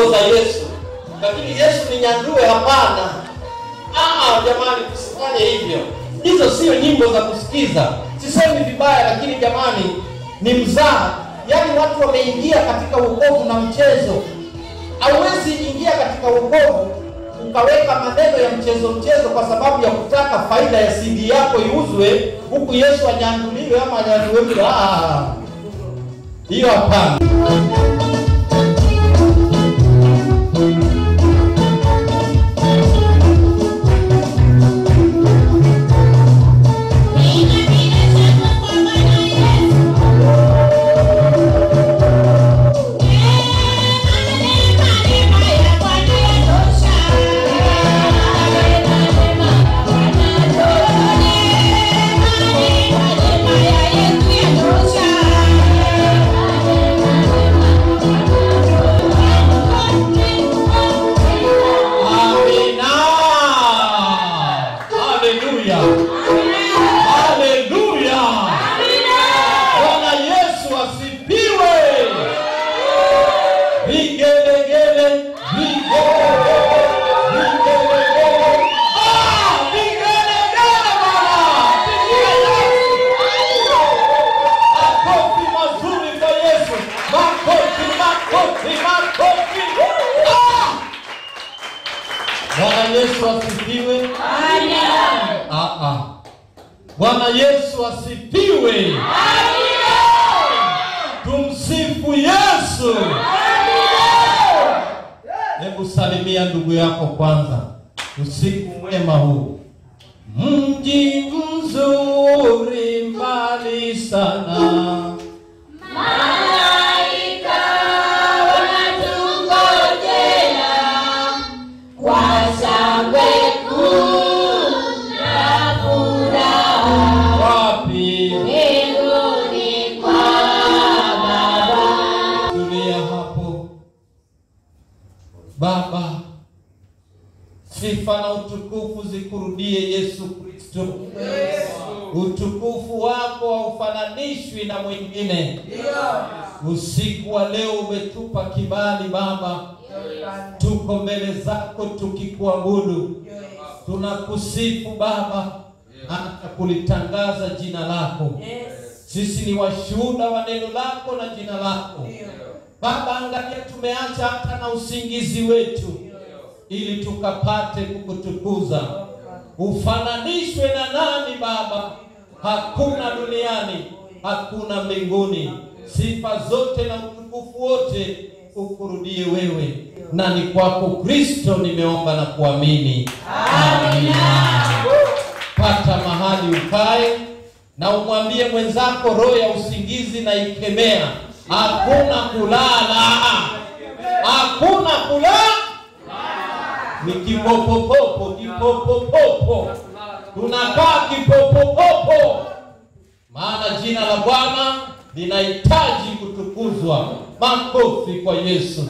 nyimbo za Yesu. Lakini Yesu ni nyandue, hapana. Jamani, tusifanye hivyo. Hizo sio nyimbo za kusikiza. Sisemi vibaya, lakini jamani, ni mzaha. Yaani watu wameingia katika wokovu na mchezo. Hauwezi ingia katika wokovu ukaweka maneno ya mchezo kwa sababu ya kutaka faida ya CD yako iuzwe, huku Yesu anyanduliwe ama anyanduliwe. Hiyo hapana. Bwana Yesu asifiwe. Amina. Tumsifu Yesu. Amina. Hebu salimia ndugu yako kwanza. Usiku mwema huu. Mji mzuri mbali sana. Baba, sifa na utukufu zikurudie Yesu Kristo. Utukufu wako haufananishwi na mwingine. Usiku wa leo umetupa kibali Baba. Tuko mbele zako tukikuabudu. Tunakusifu Baba, hata kulitangaza jina lako. Sisi ni washuhuda wa neno lako na jina lako. Baba, angalia tumeacha hata na usingizi wetu ili tukapate kukutukuza. Ufananishwe na nani Baba? Hakuna duniani, hakuna mbinguni. Sifa zote na utukufu wote ukurudie wewe. Na ni kwako Kristo nimeomba na kuamini. Amina. Pata mahali ukae na umwambie mwenzako roho ya usingizi na ikemea. Hakuna kulala. Hakuna kulala. Ni kipopopopo. Tunakaa kipopopopo. Maana jina la Bwana linahitaji kutukuzwa. Makofi kwa Yesu.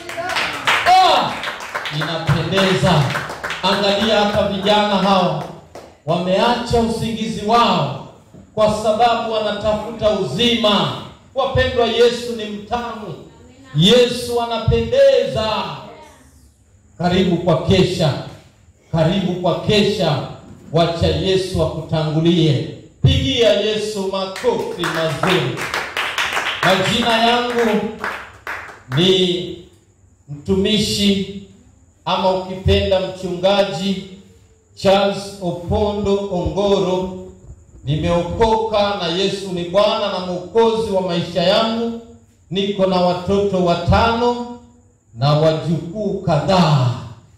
Inapendeza. Angalia hapa vijana hao. Wameacha usingizi wao kwa sababu wanatafuta uzima. Wapendwa, Yesu ni mtamu. Yesu anapendeza. Karibu kwa kesha. Karibu kwa kesha. Wacha Yesu akutangulie. Pigia Yesu makofi mazuri. Majina yangu ni mtumishi ama ukipenda mchungaji Charles Opondo Ongoro. Nimeokoka na Yesu ni Bwana na Mwokozi wa maisha yangu. Niko na watoto 5 na wajukuu kadhaa.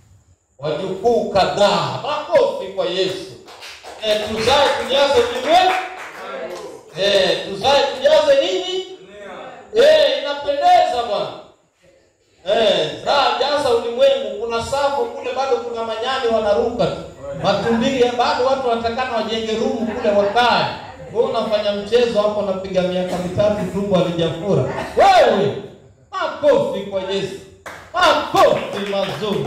Makofi kwa Yesu. Tuzae tujaze ulimwengu. Tuzae tujaze nini? Inapendeza Bwana. Jaza ulimwengu. Kuna safu kule bado kuna manyani wanaruka tu. Matumbili ya bado watu watakana wajenge rumu kule wakae. Wewe unafanya mchezo hapo, unapiga miaka 3 tumbo alijafura. Wewe, makofi kwa Yesu. Makofi mazuri.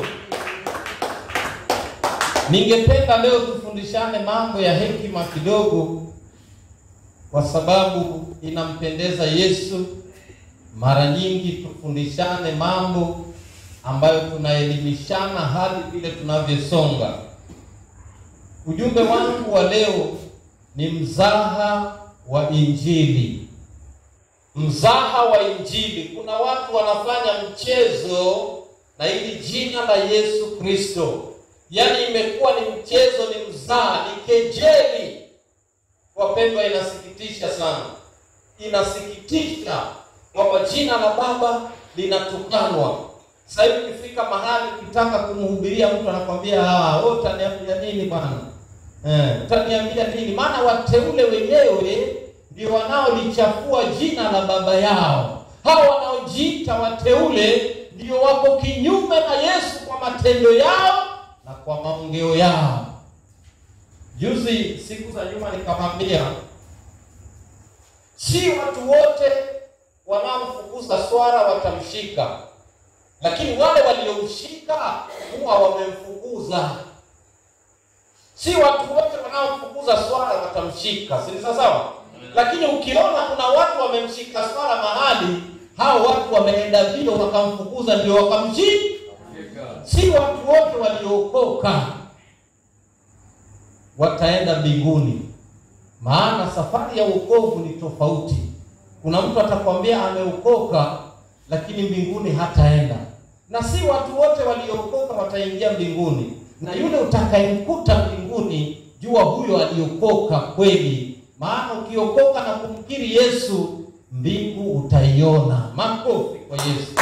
Ningependa leo tufundishane mambo ya hekima kidogo, kwa sababu inampendeza Yesu. Mara nyingi tufundishane mambo ambayo tunaelimishana hadi vile tunavyosonga. Ujumbe wangu wa leo ni mzaha wa Injili. Mzaha wa Injili. Kuna watu wanafanya mchezo na hili jina la Yesu Kristo. Yaani imekuwa ni mchezo, ni mzaha, ni kejeli. Wapendwa, inasikitisha sana. Inasikitisha kwamba jina la Baba linatukanwa. Sasa hivi ukifika mahali ukitaka kumhubiria mtu anakwambia wewe utaniambia nini bwana? Utaniambia nini? Maana wateule wenyewe ndio wanaolichafua jina la baba yao. Hao wanaojiita wateule ndio wako kinyume na Yesu kwa matendo yao na kwa maongeo yao. Juzi siku za nyuma nikamwambia, si watu wote wanaomfukuza swara watamshika, lakini wale waliomshika huwa wamemfukuza. Si watu wote wanaomfukuza swara watamshika, si sawa? Lakini ukiona kuna watu wamemshika swara mahali, hao watu wameenda vile wakamfukuza ndio wakamshika. Si watu wote waliokoka wataenda mbinguni. Maana safari ya wokovu ni tofauti. Kuna mtu atakwambia ameokoka lakini mbinguni hataenda. Na si watu wote waliokoka wataingia mbinguni. Na yule utakayemkuta mbinguni, jua huyo aliokoka kweli. Maana ukiokoka na kumkiri Yesu, mbingu utaiona. Makofi kwa Yesu.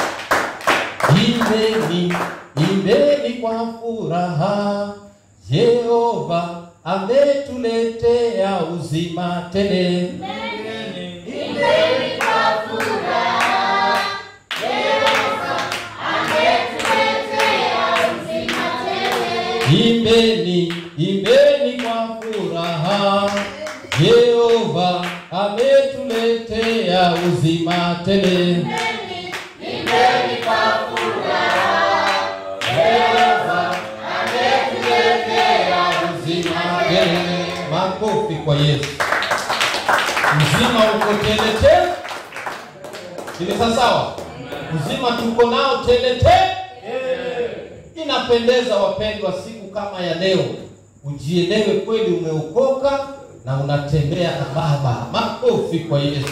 Imbeni kwa furaha, Yehova ametuletea uzima tele. Imbeni kwa furaha, Yehova ametuletea uzima tele. Imbeni kwa furaha, Yehova ametuletea uzima tele. Imbeni kwa furaha, Yehova ametuletea uzima tele. Makofi kwa Yesu. Uzima uko tele tele. Ni sawa? Uzima tuko nao tele tele. Inapendeza wapendwa, siku kama ya leo ujielewe kweli umeokoka na unatembea na Baba. Makofi kwa Yesu.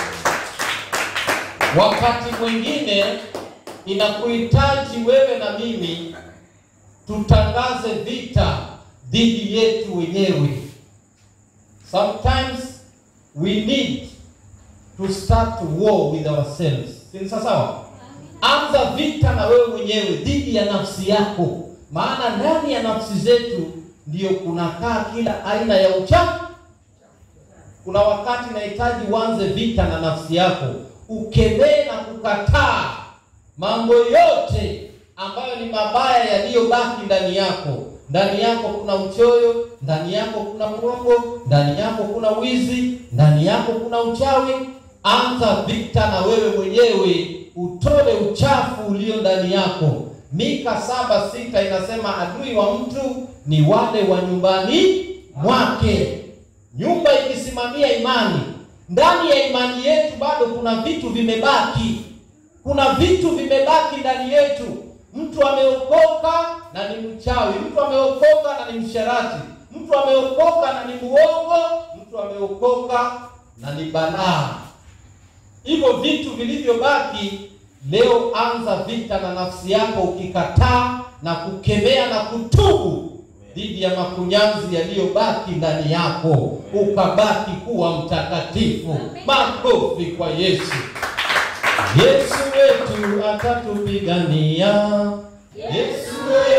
Wakati mwingine inakuhitaji wewe na mimi tutangaze vita dhidi yetu wenyewe. Sometimes we need to start war with ourselves. Si sawa? Anza vita na wewe mwenyewe dhidi ya nafsi yako. Maana ndani ya nafsi zetu ndio kunakaa kila aina ya uchafu. Kuna wakati nahitaji uanze vita na nafsi yako. Ukemee na kukataa mambo yote ambayo ni mabaya yaliyobaki ndani yako. Ndani yako kuna uchoyo, ndani yako kuna uongo, ndani yako kuna wizi, ndani yako kuna uchawi. Anza vita na wewe mwenyewe, utoe uchafu ulio ndani yako. Mika 7:6 inasema adui wa mtu ni wale wa nyumbani mwake. Nyumba ikisimamia imani, ndani ya imani yetu bado kuna vitu vimebaki. Kuna vitu vimebaki ndani yetu. Mtu ameokoka na ni mchawi, mtu ameokoka na ni msharati, mtu ameokoka na ni muongo, mtu ameokoka na ni balaa. Hivyo vitu vilivyobaki leo, anza vita na nafsi yako ukikataa na kukemea na kutubu dhidi ya makunyanzi yaliyobaki ndani yako, ukabaki kuwa mtakatifu. Makofi kwa Yesu. Yesu wetu atatupigania. Yesu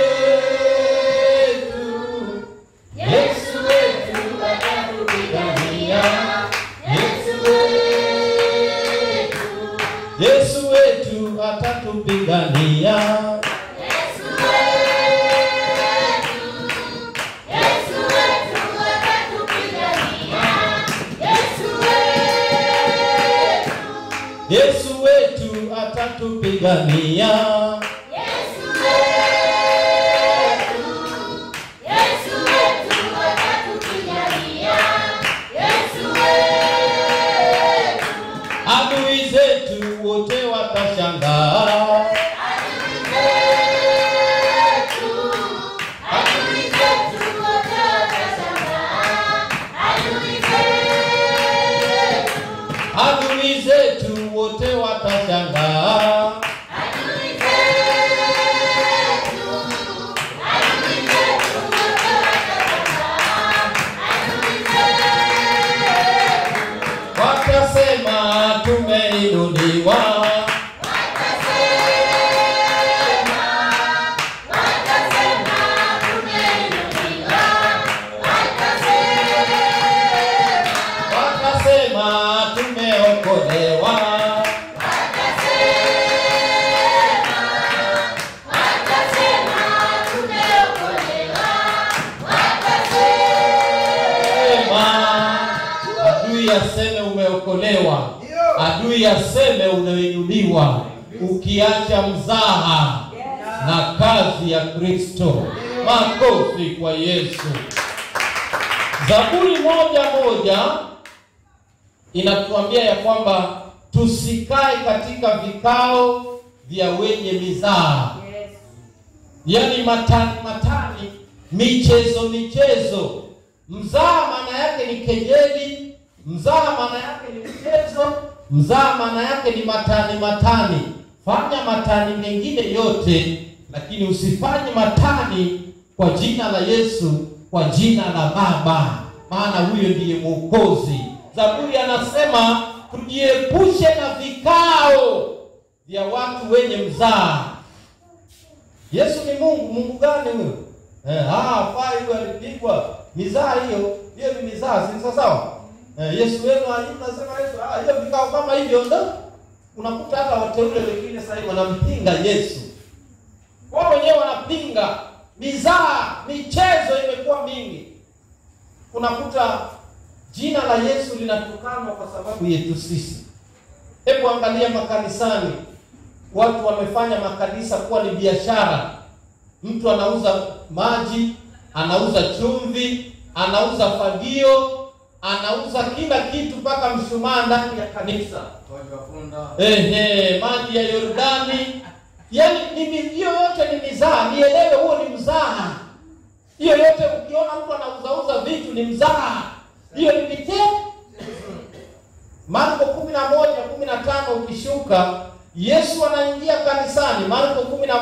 wetu atatupigania. Yesu wetu atatupigania. Yesu wetu atatupigania. Yesu wetu atatupigania. Yesu wetu. Adui zetu wote watashangaa. Adui tumeinuliwa. Wakasema tumeokolewa. Adui aseme umeokolewa, adui aseme umeinuliwa, ukiacha mzaha na kazi ya Kristo. Makofi kwa Yesu. Zaburi 1:1 inatuambia ya kwamba tusikae katika vikao vya wenye mizaha. Yaani matani, michezo. Mzaha maana yake ni kejeli, mzaha maana yake ni mchezo, mzaha maana yake ni matani. Fanya matani mengine yote, lakini usifanye matani kwa jina la Yesu, kwa jina la Baba, maana huyo ndiye Mwokozi. Zaburi anasema tujiepushe na vikao vya watu wenye mzaha. Yesu ni Mungu. Mungu gani huyo? Fai huyo alipigwa. Mizaha hiyo ni mizaha, si sawa? Yesu wenu anasema Yesu, hiyo vikao kama hivyo ndo unakuta hata wateule wengine sasa hivi wanampinga Yesu. Wao wenyewe wanapinga mizaha, michezo imekuwa mingi. Unakuta jina la Yesu linatukanwa kwa sababu yetu sisi. Hebu angalia makanisani, watu wamefanya makanisa kuwa ni biashara. Mtu anauza maji, anauza chumvi, anauza fagio, anauza kila kitu mpaka mshumaa ndani ya kanisa. Maji ya Yordani. Yaani hiyo yote ni mizaha. Nielewe, huo ni mzaha. Hiyo yote ukiona mtu anauza vitu ni mzaha. Hiyo ni michezo. Marko 11:15 ukishuka, Yesu anaingia kanisani. Marko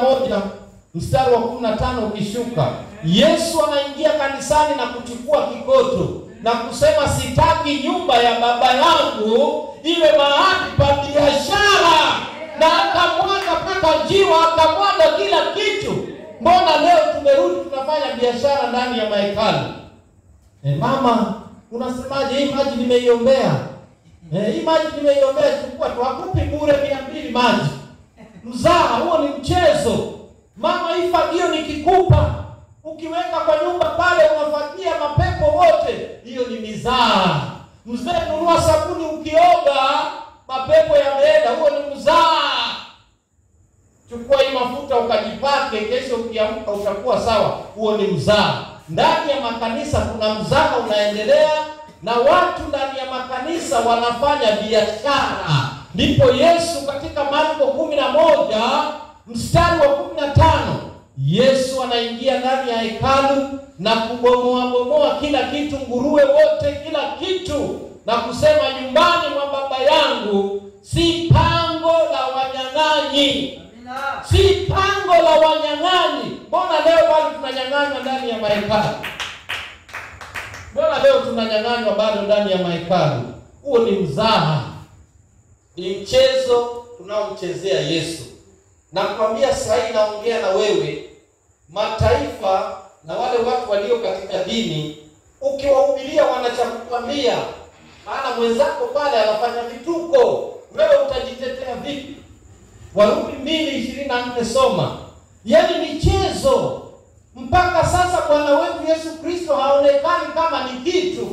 11:15 ukishuka, Yesu anaingia kanisani na kuchukua kikoto na kusema, sitaki nyumba ya Baba yangu iwe mahali pa biashara. Na akamwaga mpaka njiwa, akamwaga kila kitu. Mbona leo tumerudi tunafanya biashara ndani ya mahekalu? Mama, unasemaje? Hii maji nimeiombea. Hii maji nimeiombea, chukua tu, hakupi bure 200 maji. Mzaha, huo ni mchezo. Mama, hii fagio nikikupa, ukiweka kwa nyumba pale unafagia mapepo wote. Hiyo ni mizaha. Mzee, nunua sabuni ukioga mapepo yameenda. Huo ni mzaha. Chukua hii mafuta ukajipake, kesho ukiamka utakuwa sawa. Huo ni mzaha. Ndani ya makanisa kuna mzaha unaendelea, na watu ndani ya makanisa wanafanya biashara. Ndipo Yesu katika Marko 11:15, Yesu anaingia ndani ya hekalu na kubomoa kila kitu, nguruwe wote, kila kitu, na kusema, nyumbani mwa Baba yangu si pango la wanyang'anyi. Si pango la wanyang'anyi. Mbona leo bado tunanyang'anywa ndani ya mahekalu? Mbona leo tunanyang'anywa bado ndani ya mahekalu? Huo ni mzaha. Ni mchezo tunaomchezea Yesu. Nakwambia sasa, naongea na wewe, mataifa na wale watu walio katika dini, ukiwahubiria wanachakukwambia, maana mwenzako pale anafanya vituko, wewe utajitetea vipi? Warumi 2:24 soma. Yaani michezo. Mpaka sasa Bwana wetu Yesu Kristo haonekani kama ni kitu.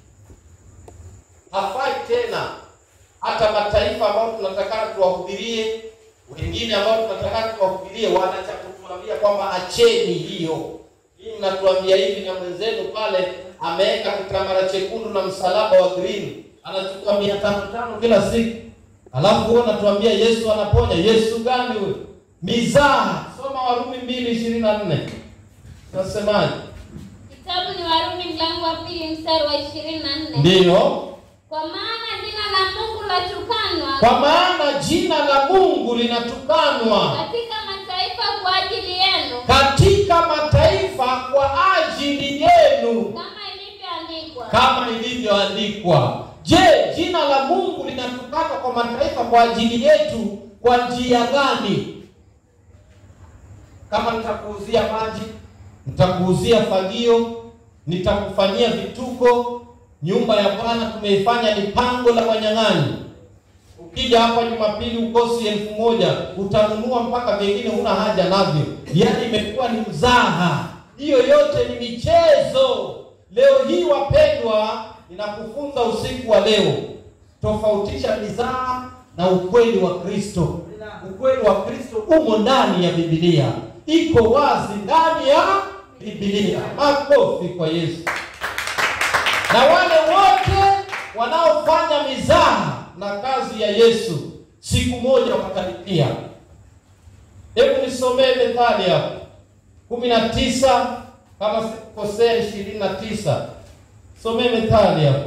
Hafai tena. Hata mataifa ambao tunataka tuwahubirie, wengine ambao tunataka tuwahubirie, wanachakutuambia kwamba acheni hiyo. Hii mnatuambia hivi, na mwenzenu pale ameweka kitambara chekundu na msalaba wa green, anachukua 500 kila siku. Alafu wewe unatuambia Yesu anaponya. Yesu gani wewe? Mizaha. Soma Warumi 2:24. Nasemaje? Kitabu ni Warumi mlango wa 2:24. Ndio. Kwa maana jina la Mungu latukanwa. Kwa maana jina la Mungu linatukanwa katika mataifa kwa ajili yenu. Katika mataifa kwa ajili yenu. Kama ilivyoandikwa. Kama ilivyoandikwa. Je, jina la Mungu linatukanwa kwa kwa mataifa kwa ajili yetu kwa njia gani? Kama nitakuuzia maji, nitakuuzia fagio, nitakufanyia vituko, nyumba ya Bwana tumeifanya ni pango la wanyang'anyi. Ukija hapa Jumapili ukosi 1000, utanunua mpaka vingine huna haja navyo. Yaani imekuwa ni mzaha. Hiyo yote ni michezo. Leo hii wapendwa, ninakufunza usiku wa leo, tofautisha mizaha na ukweli wa Kristo. Ukweli wa Kristo umo ndani ya Biblia. Iko wazi ndani ya Biblia. Makofi kwa Yesu. Na wale wote wanaofanya mizaha na kazi ya Yesu siku moja watalipia. Hebu nisomee Methali hapo 19 kama sikosea 29. Somee Methali hapo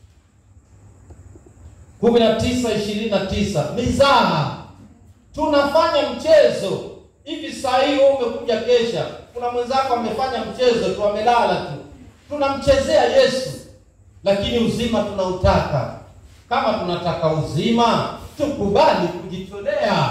19:29. Mizaha. Tunafanya mchezo. Hivi saa hii wewe umekuja kesha, kuna mwenzako amefanya mchezo tu, amelala tu. Tunamchezea Yesu, lakini uzima tunautaka. Kama tunataka uzima, tukubali kujitolea.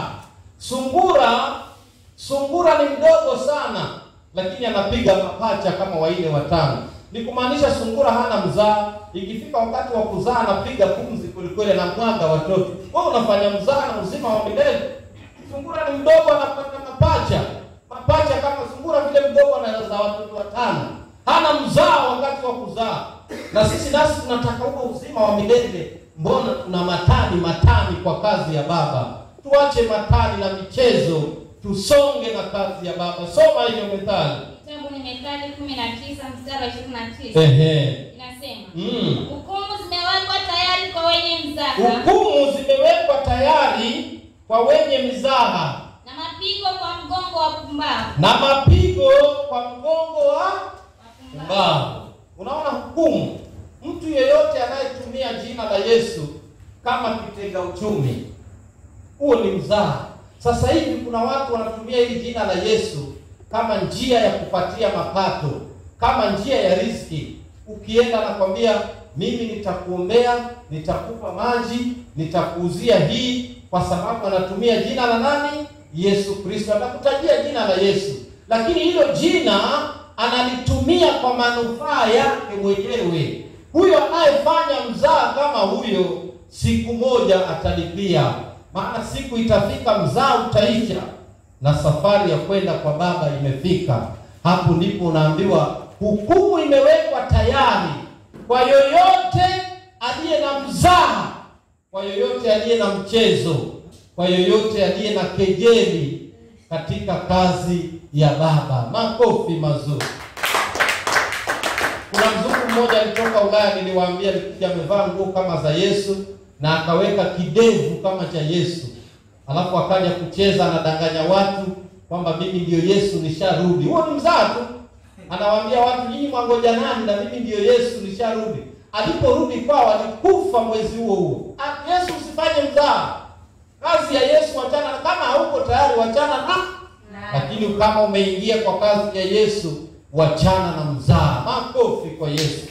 Sungura ni mdogo sana, lakini anapiga mapacha kama waine watano. Ni kumaanisha sungura hana mzaa. Ikifika wakati wa kuzaa anapiga pumzi kweli na mwanga watoto. Wewe unafanya mzaa na uzima wa milele. Sungura ni mdogo, anapata mapacha kama sungura vile mdogo, anazaa watoto watano. Hana mzaa wakati wa kuzaa. Na sisi nasi tunataka huo uzima wa milele. Mbona tuna matani kwa kazi ya Baba? Tuache matani na michezo, tusonge na kazi ya Baba. Soma hiyo Methali. Kitabu ni Methali 19:29. Inasema, hukumu zimewekwa tayari kwa wenye mzaha. Hukumu zimewekwa tayari kwa wenye mizaha. Na mapigo kwa mgongo wa pumbavu. Na mapigo kwa mgongo wa pumbavu. Unaona hukumu. Mtu yeyote anayetumia jina la Yesu kama kitega uchumi, huo ni mzaha. Sasa hivi kuna watu wanatumia hili jina la Yesu kama njia ya kupatia mapato, kama njia ya riziki. Ukienda nakwambia, mimi nitakuombea, nitakupa maji, nitakuuzia hii, kwa sababu anatumia jina la nani? Yesu Kristo. Atakutajia jina la Yesu, lakini hilo jina analitumia kwa manufaa yake mwenyewe. Huyo anayefanya mzaa kama huyo, siku moja atalipia. Maana siku itafika, mzaa utaisha na safari ya kwenda kwa Baba imefika. Hapo ndipo unaambiwa hukumu imewekwa tayari kwa yoyote aliye na mzaa, kwa yoyote aliye na mchezo, kwa yoyote aliye na kejeli katika kazi ya Baba. Makofi mazuri. Kuna mzungu mmoja alitoka Ulaya, niliwaambia, alikuja amevaa nguo kama za Yesu na akaweka kidevu kama cha Yesu. Alafu akaja kucheza, anadanganya watu kwamba mimi ndio Yesu, nisharudi. Huo ni mzaa tu. Anawaambia watu, nyinyi mwangoja nani? Na mimi ndio Yesu, nisharudi. Aliporudi kwao alikufa mwezi huo huo. Yesu, usifanye mzaa. Kazi ya Yesu wachana, kama hauko tayari wachana na. Lakini kama umeingia kwa kazi ya Yesu, wachana na mzaa. Makofi kwa Yesu.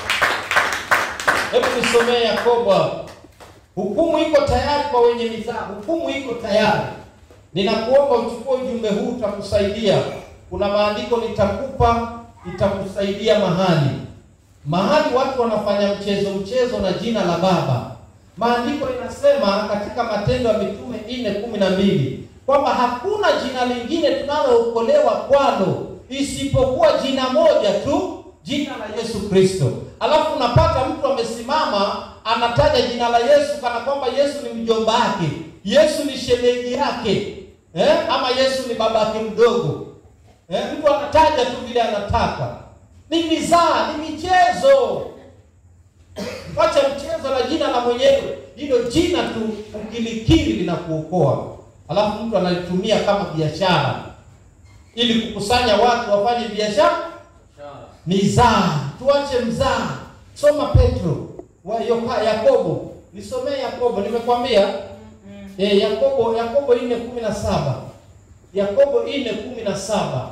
Hebu nisomee Yakobo. Hukumu iko tayari kwa wenye mizaa. Hukumu iko tayari. Ninakuomba uchukue ujumbe huu, utakusaidia. Kuna maandiko nitakupa, itakusaidia mahali watu wanafanya mchezo na jina la Baba. Maandiko inasema katika Matendo ya Mitume 4:12 kwamba hakuna jina lingine tunalookolewa kwalo isipokuwa jina moja tu, jina la Yesu Kristo. Alafu unapata mtu amesimama anataja jina la Yesu kana kwamba Yesu ni mjomba wake, Yesu ni shemeji yake, ama Yesu ni babake mdogo. Mtu anataja tu vile anataka. Ni mizaa, ni michezo. Acha mchezo na jina la mwenyewe. Hilo jina tu ukilikiri linakuokoa. Alafu mtu analitumia kama biashara ili kukusanya watu wafanye biashara. Mizaa. Tuache mzaa. Soma Petro wa Yakobo. Nisomee Yakobo, nimekwambia. Yakobo 4:17. Yakobo 4:17.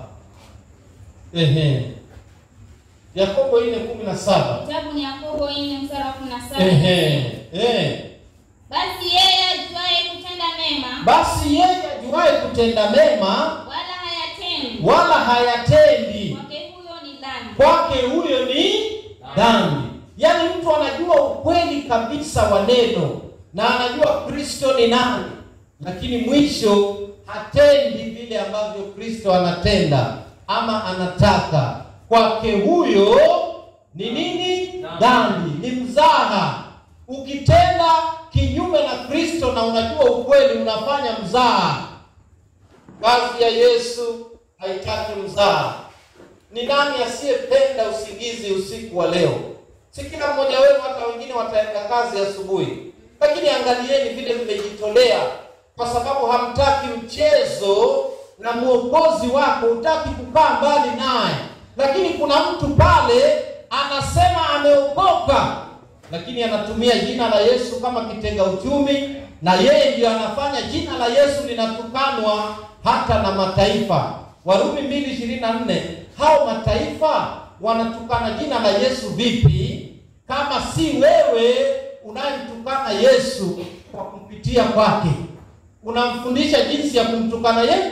Yakobo 4:17. Kitabu ni Yakobo 4:17. Basi yeye mtenda mema wala hayatendi, kwake huyo ni dhambi. Yaani mtu anajua ukweli kabisa wa neno na anajua Kristo ni nani, lakini mwisho hatendi vile ambavyo Kristo anatenda ama anataka, kwake huyo ni nini? Dhambi, ni mzaha. Ukitenda kinyume na Kristo na unajua ukweli, unafanya mzaha. Kazi ya Yesu haitaki mzaha. Ni nani asiyependa usingizi usiku wa leo? Si kila mmoja wenu, hata wengine wataenda kazi asubuhi, lakini angalieni vile mmejitolea, kwa sababu hamtaki mchezo na Mwokozi wako, hutaki kukaa mbali naye. Lakini kuna mtu pale anasema ameokoka, lakini anatumia jina la Yesu kama kitega uchumi, na yeye ndio anafanya jina la Yesu linatukanwa hata na mataifa. Warumi 2:24, hao mataifa wanatukana jina la Yesu vipi kama si wewe unayemtukana Yesu kwa kupitia kwake? Unamfundisha jinsi ya kumtukana yeye.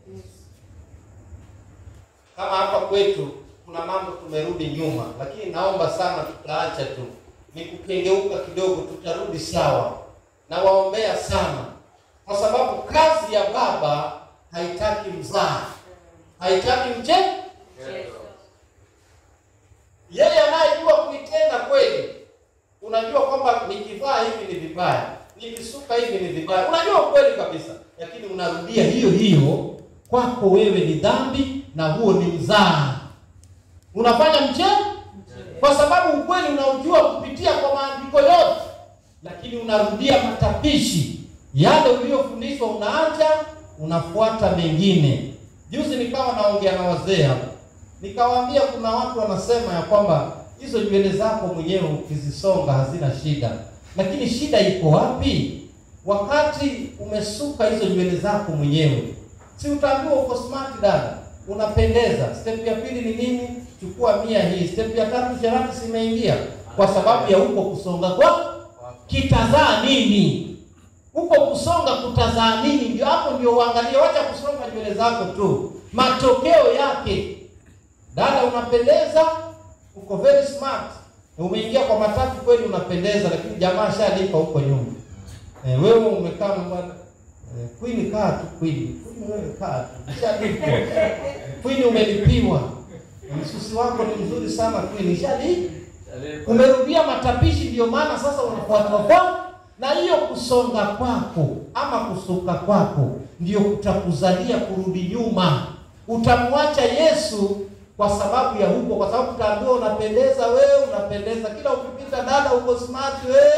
Kama hapa kwetu kuna mambo tumerudi nyuma, lakini naomba sana tutaacha tu, ni kukengeuka kidogo, tutarudi sawa. Na waombea sana, kwa sababu kazi ya Baba haitaki mzaha, haitaki mchezo. Yeye anayejua kuitenda kweli. Unajua kwamba nikivaa hivi ni vibaya, nikisuka hivi ni vibaya, unajua kweli kabisa, lakini unarudia hiyo hiyo, kwako wewe ni dhambi na huo ni mzaha. Unafanya mchezo kwa sababu ukweli unaujua kupitia kwa maandiko yote, lakini unarudia matapishi yale uliyofundishwa, unaacha unafuata mengine. Juzi nikawa naongea na wazee hapa, nikawaambia kuna watu wanasema ya kwamba hizo nywele zako mwenyewe ukizisonga hazina shida, lakini shida iko wapi? Wakati umesuka hizo nywele zako mwenyewe, si utaambiwa uko smart dada, unapendeza. Step ya pili ni nini? Chukua 100 hii. Step ya 3 sharati simeingia, kwa sababu ya huko kusonga kwa kitazaa nini? Huko kusonga kutazaa nini? Ndio hapo ndio uangalie. Wacha kusonga nywele zako tu, matokeo yake. Dada unapendeza, uko very smart, umeingia kwa matatu kweli unapendeza, lakini jamaa shalipa huko nyuma. Wewe umekaa mbona? Queen kaa tu, Queen wewe kaa tu, shalipa. Queen umelipiwa, msusi wako ni mzuri sana Queen, shalipa. Umerudia matapishi, ndio maana sasa unafuata kwa. Na hiyo kusonga kwako ama kusuka kwako ndio kutakuzalia kurudi nyuma. Utamwacha Yesu kwa sababu ya huko, kwa sababu utaambiwa unapendeza, wewe unapendeza, kila ukipita dada uko smart wewe,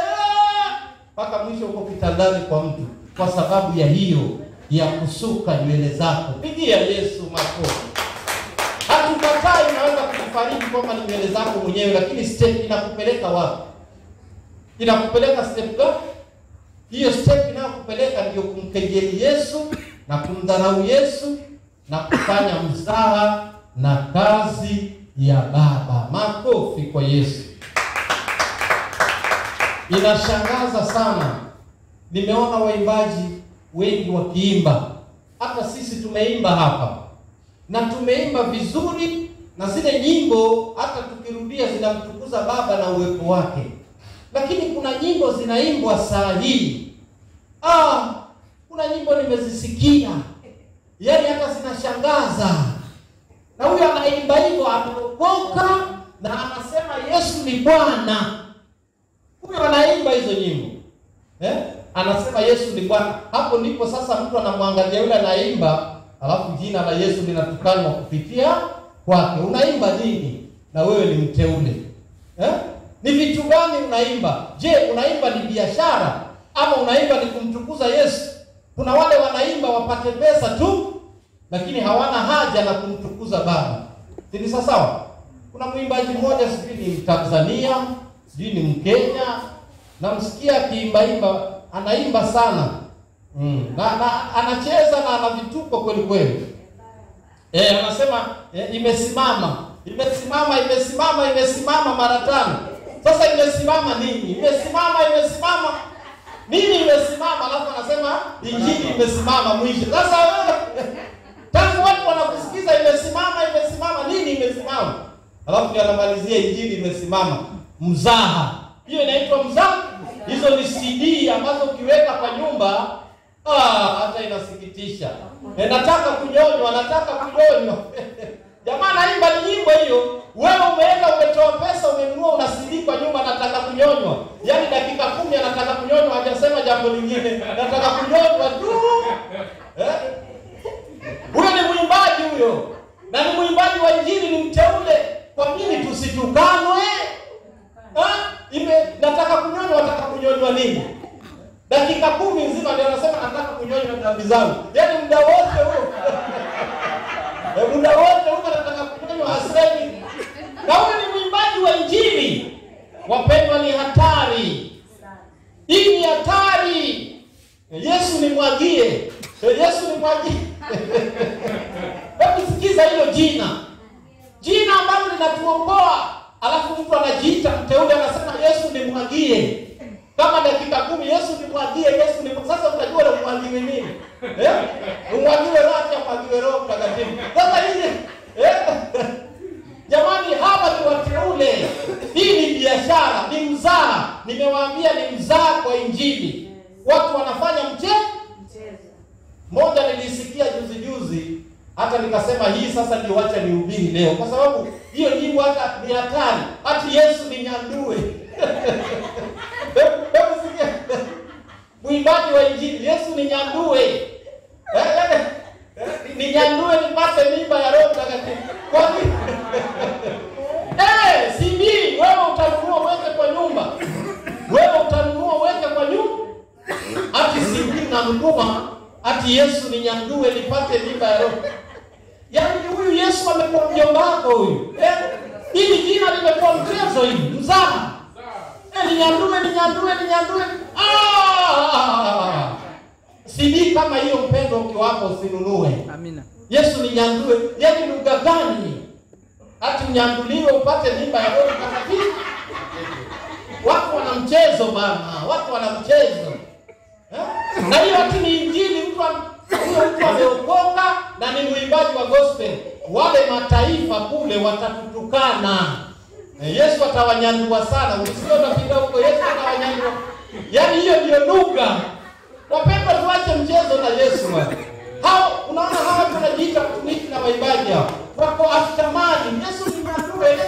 mpaka mwisho uko kitandani kwa mtu kwa sababu ya hiyo ya kusuka nywele zako. Pigia Yesu makofi. Hatukatai, unaweza kufariki kwamba ni nywele zako mwenyewe, lakini step inakupeleka wapi? Inakupeleka step gani? Hiyo step inakupeleka ndio kumkejeli Yesu na kumdharau Yesu na kufanya mzaha na kazi ya Baba. Makofi kwa Yesu. Inashangaza sana, nimeona waimbaji wengi wakiimba, hata sisi tumeimba hapa na tumeimba vizuri, na zile nyimbo hata tukirudia zinamtukuza Baba na uwepo wake. Lakini kuna nyimbo zinaimbwa saa hii, kuna nyimbo nimezisikia, yaani hata zinashangaza. Na huyo anaimba hivyo ameokoka na anasema Yesu ni Bwana. Huyo anaimba hizo nyimbo, anasema Yesu ni Bwana. Hapo ndipo sasa mtu anamwangalia yule anaimba, alafu jina la Yesu linatukanwa kupitia kwake. Unaimba nini na wewe ni mteule? Ni vitu gani unaimba? Je, unaimba ni biashara ama unaimba ni kumtukuza Yesu? Kuna wale wanaimba wapate pesa tu, lakini hawana haja na kumtukuza Baba. Si sawa? Kuna mwimbaji mmoja, sijui ni Tanzania, sijui ni Mkenya, na msikia akiimba, anaimba sana. Na anacheza na ana vituko kweli kweli. Anasema imesimama mara 5. Sasa imesimama nini? Imesimama nini? Imesimama alafu anasema injili imesimama mwisho. Sasa tangu watu wanakusikiza imesimama nini imesimama? Alafu ndio anamalizia injili imesimama. Mzaha. Hiyo inaitwa mzaha. Hizo ni CD ambazo ukiweka kwa nyumba hata inasikitisha. Nataka kunyonywa. Jamaa naimba nyimbo hiyo. Wewe umetoa pesa umenunua una CD kwa nyumba, nataka kunyonywa. Yaani dakika 10 anataka kunyonywa, hajasema jambo lingine. Nataka kunyonywa tu. Huyo ni mwimbaji huyo. Na ni mwimbaji wa injili, ni mteule. Kwa nini tusitukanwe? Nataka kunyonywa, nataka kunyonywa nini? Dakika 10 nzima ndio anasema nataka kunyonywa dhambi zangu. Yaani muda wote huo. Muda wote huko nataka kunyonywa hasemi. Na huyo ni mwimbaji wa injili. Wapendwa, ni hatari. Hii ni hatari. Yesu nimwagie. Hebu sikiza hilo jina. Jina ambalo linatuokoa. Alafu mtu anajiita mteule anasema Yesu nimwagie. Kama dakika 10 Yesu nimwagie, sasa utajua umwagiwe nini? Umwagiwe Roho Mtakatifu. Sasa hivi jamani, hapa ni wateule. Hii ni biashara, ni mzaha. Nimewaambia ni mzaha kwa injili. Watu wanafanya mchezo. Moja nilisikia juzi hata nikasema hii sasa ndio wacha nihubiri leo, kwa sababu hiyo nyimbo hata ni hatari. Ati Yesu ninyandue. Mwimbaji wa injili, Yesu ninyandue. Ninyandue nipate mimba ya Roho Mtakatifu. Kwa nini? CD wewe utanunua uweke kwa nyumba. Ati CD na mkuma, ati Yesu ninyandue nipate mimba ya Roho. Yaani huyu Yesu amekuwa mjomba wako huyu. Hili jina limekuwa mchezo hivi, mzaha. Ninyandue. CD kama hiyo mpendwa ukiwapo usinunue. Amina. Yesu ninyandue. Yaani lugha gani? Ati unyanduliwe upate mimba ya Roho Mtakatifu. Watu wana mchezo bana. Na hiyo ati ni injili, mtu ameokoka na ni mwimbaji wa gospel. Wale mataifa kule watatutukana. Yesu atawanyandua sana. Usiona piga huko, Yesu atawanyandua. Yaani hiyo ndio lugha. Wapendwa, tuache mchezo na Yesu bwana. Unaona hawa tunajiita mtumishi na waimbaji hao. Wako aftamani. Yesu ni mwanduwe.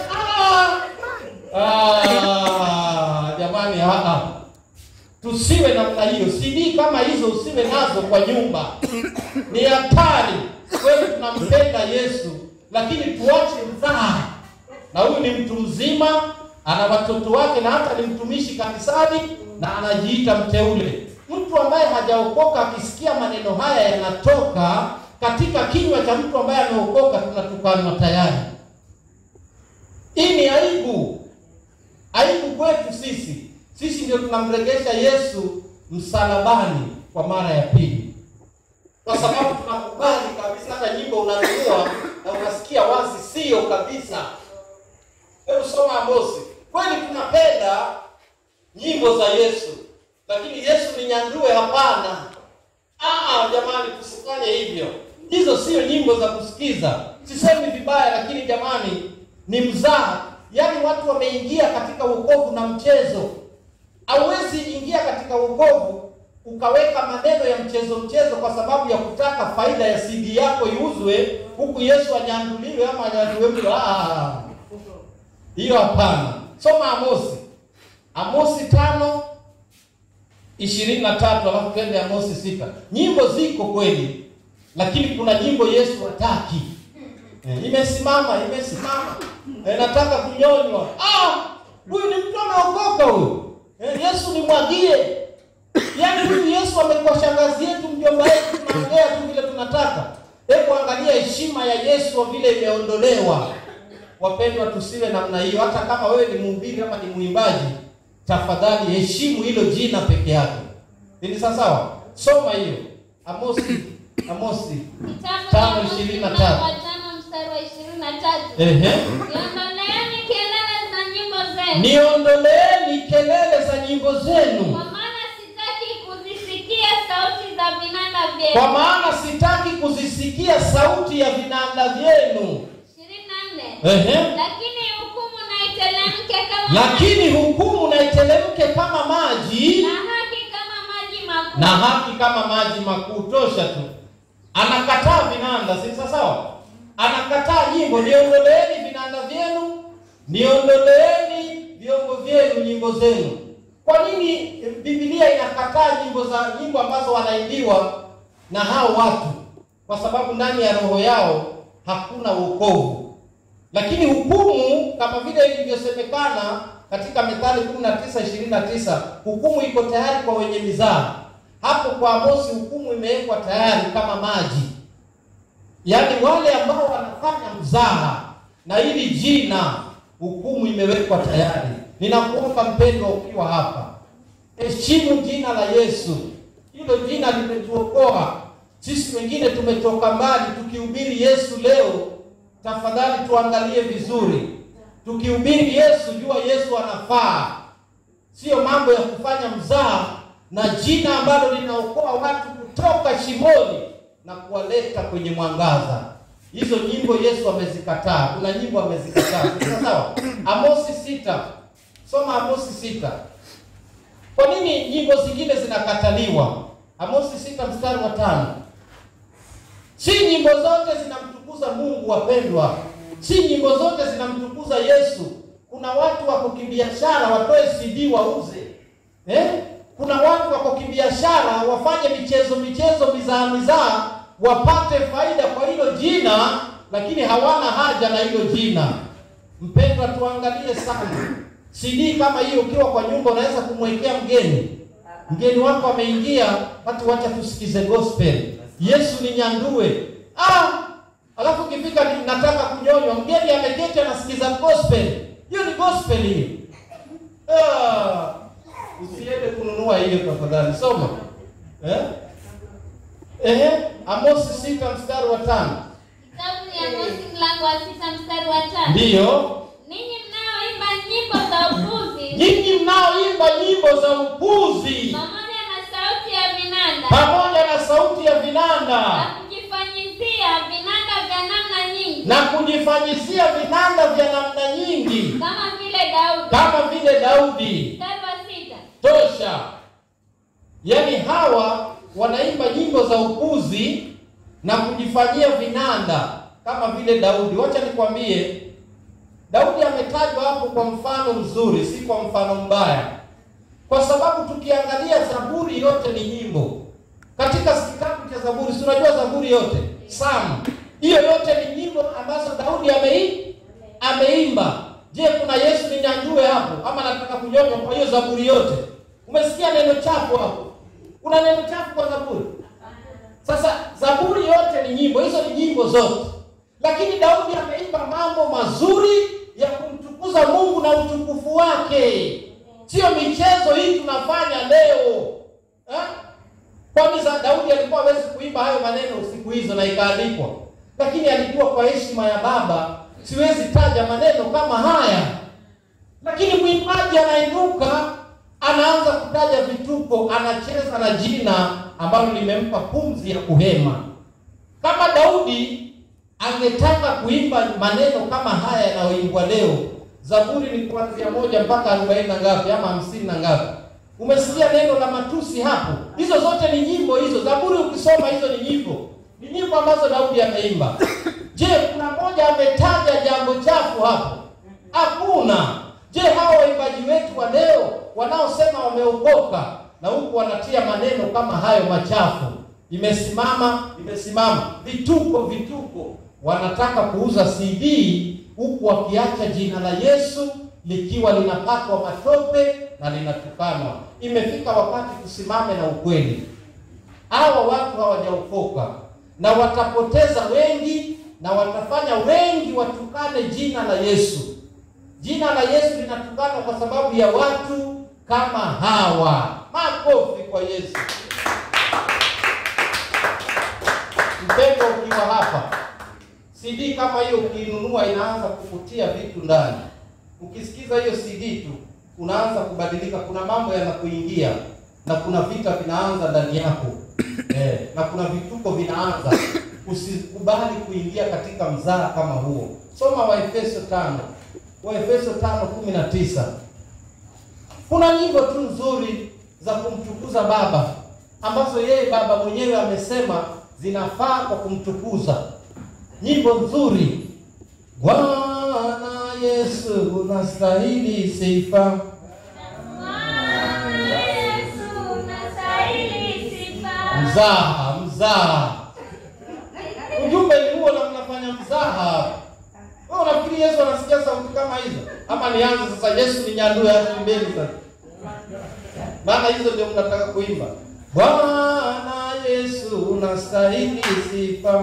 Jamani tusiwe namna hiyo. CD kama hizo usiwe nazo kwa nyumba. Ni hatari. Wewe tunampenda Yesu, lakini tuache mzaha. Na huyu ni mtu mzima, ana watoto wake na hata ni mtumishi kanisani na anajiita mteule. Mtu ambaye hajaokoka akisikia maneno haya yanatoka katika kinywa cha mtu ambaye ameokoka, tunatukanwa tayari. Hii ni aibu. Aibu kwetu sisi. Sisi ndio tunamregesha Yesu msalabani kwa mara ya pili. Kwa sababu tunakubali kabisa hata nyimbo unanunua na unasikia wazi sio kabisa. Hebu soma Amosi. Kweli tunapenda nyimbo za Yesu, lakini Yesu ninyandue hapana. Jamani tusifanye hivyo. Hizo sio nyimbo za kusikiza. Sisemi vibaya, lakini jamani ni mzaha. Yaani watu wameingia katika wokovu na mchezo. Hauwezi ingia katika wokovu ukaweka maneno ya mchezo kwa sababu ya kutaka faida ya CD yako iuzwe, huku Yesu anyanduliwe ama anyanduliwe. Hiyo hapana. Soma Amosi 5:23 alafu twende Amosi 6. Nyimbo ziko kweli, lakini kuna nyimbo Yesu hataki. Imesimama. Nataka kunyonywa. Huyu ni mtu ameokoka huyu. Yesu nimwagie. Yaani huyu Yesu amekuwa shangazi yetu, mjomba wetu, tunaongea tu vile tunataka. Hebu angalia heshima ya Yesu vile imeondolewa. Wapendwa, tusiwe namna hiyo. Hata kama wewe ni mhubiri ama ni mwimbaji, tafadhali heshimu hilo jina peke yake. Ni sawa? Soma hiyo. Amosi 5:23. Niondoleeni kelele za nyimbo zenu. Kwa maana sitaki kuzisikia vyenu. Kwa maana sitaki kuzisikia sauti ya vinanda vyenu. 24. Lakini hukumu na itelemke kama maji, na haki kama maji makuu. Na haki kama maji makuu. Tosha tu. Anakataa vinanda, si sawa? Anakataa nyimbo. Niondoleeni vinanda vyenu, niondoleeni vyombo vyenu, nyimbo zenu. Kwa nini Biblia inakataa nyimbo ambazo wanaimbiwa na hao watu? Kwa sababu ndani ya roho yao hakuna wokovu. Lakini hukumu, kama vile ilivyosemekana katika Methali 19:29, hukumu iko tayari kwa wenye mizaha. Hapo kwa Amosi hukumu imewekwa tayari kama maji. Yaani wale ambao wanafanya mzaha na hili jina, hukumu imewekwa tayari. Ninakuomba mpendwa, ukiwa hapa, heshimu jina la Yesu. Hilo jina limetuokoa. Sisi wengine tumetoka mbali. Tukihubiri Yesu leo, tafadhali tuangalie vizuri. Tukihubiri Yesu, jua Yesu anafaa. Sio mambo ya kufanya mzaha na jina ambalo linaokoa watu kutoka shimoni na kuwaleta kwenye mwangaza. Hizo nyimbo Yesu amezikataa. Kuna nyimbo amezikataa. Sawa? Amosi 6. Soma Amosi 6. Kwa nini nyimbo zingine zinakataliwa? Amosi 6 mstari wa 5. Si nyimbo zote zinamtukuza Mungu, wapendwa. Si nyimbo zote zinamtukuza Yesu. Kuna watu wako kibiashara, watoe CD wauze. Kuna watu wako kibiashara, wafanye michezo mizaa wapate faida kwa hilo jina, lakini hawana haja na hilo jina. Mpendwa, tuangalie sana. CD kama hiyo ukiwa kwa nyumba unaweza kumwekea mgeni wako ameingia, watu wacha tusikize gospel. Yesu ninyandue. Alafu kifika nataka kunyonywa, mgeni ameketi anasikiza gospel. Hiyo ni gospel hiyo. Usiende kununua hiyo tafadhali. Soma. Amosi 6 mstari wa 5. Kitabu ya Amosi mlango wa 6 mstari wa 5. Ndiyo. Ninyi mnaoimba nyimbo za upuzi. Nyinyi mnaoimba nyimbo za upuzi. Pamoja na sauti ya vinanda. Pamoja na sauti ya vinanda. Na kujifanyizia vinanda vya namna nyingi. Na kujifanyizia vinanda vya namna nyingi. Kama vile Daudi. Kama vile Daudi. Mstari wa 6. Tosha. Yaani hawa wanaimba nyimbo za upuzi na kujifanyia vinanda kama vile Daudi. Wacha nikwambie, Daudi ametajwa hapo kwa mfano mzuri, si kwa mfano mbaya. Kwa sababu tukiangalia Zaburi yote ni nyimbo. Katika kitabu cha Zaburi, si unajua Zaburi yote? Psalm. Hiyo yote ni nyimbo ambazo Daudi ameimba. Je, kuna Yesu ninyandue hapo ama nataka kunyonywa kwa hiyo Zaburi yote? Umesikia neno chafu hapo? Kuna neno chafu kwa Zaburi? Sasa Zaburi yote ni nyimbo, hizo ni nyimbo zote. Lakini Daudi ameimba mambo mazuri ya kumtukuza Mungu na utukufu wake. Sio michezo hii tunafanya leo. Kwani Daudi alikuwa hawezi kuimba hayo maneno siku hizo na ikaandikwa. Lakini alikuwa kwa heshima ya Baba, siwezi taja maneno kama haya. Lakini mwimbaji anainuka, anaanza kutaja vituko, anacheza na jina ambalo limempa pumzi ya kuhema. Kama Daudi angetaka kuimba maneno kama haya yanayoimbwa leo, Zaburi ni kuanzia 1 mpaka 40 na ngapi ama 50 na ngapi? Umesikia neno la matusi hapo? Hizo zote ni nyimbo hizo. Zaburi ukisoma hizo ni nyimbo. Ni nyimbo ambazo Daudi ameimba. Je, kuna moja ametaja jambo chafu hapo? Hakuna. Je, hao waimbaji wetu wa leo wanaosema wameokoka na huku wanatia maneno kama hayo machafu? Imesimama vituko. Wanataka kuuza CD huku wakiacha jina la Yesu likiwa linapakwa matope na linatukanwa. Imefika wakati tusimame na ukweli. Hawa watu hawajaokoka na watapoteza wengi na watafanya wengi watukane jina la Yesu. Jina la Yesu linatukanwa kwa sababu ya watu kama hawa. Makofi kwa Yesu. Mpendo, ukiwa hapa, CD kama hiyo ukiinunua inaanza kukutia vitu ndani. Ukisikiza hiyo CD tu unaanza kubadilika, kuna mambo yanakuingia na kuna vita vinaanza ndani yako. Na kuna vituko vinaanza. Usikubali kuingia katika mzaha kama huo. Soma Waefeso 5. Waefeso 5:19. Kuna nyimbo tu nzuri za kumtukuza Baba ambazo yeye Baba mwenyewe amesema zinafaa kwa kumtukuza. Nyimbo nzuri. Bwana Yesu unastahili sifa. Bwana Yesu unastahili sifa. Mzaha. Ujumbe ni huo na mnafanya mzaha. Wewe unafikiri Yesu anasikia sauti kama hizo? Ama nianze sasa Yesu ninyandue hadi mbele sasa. Maana hizo ndio mnataka kuimba. Bwana Yesu unastahili sifa.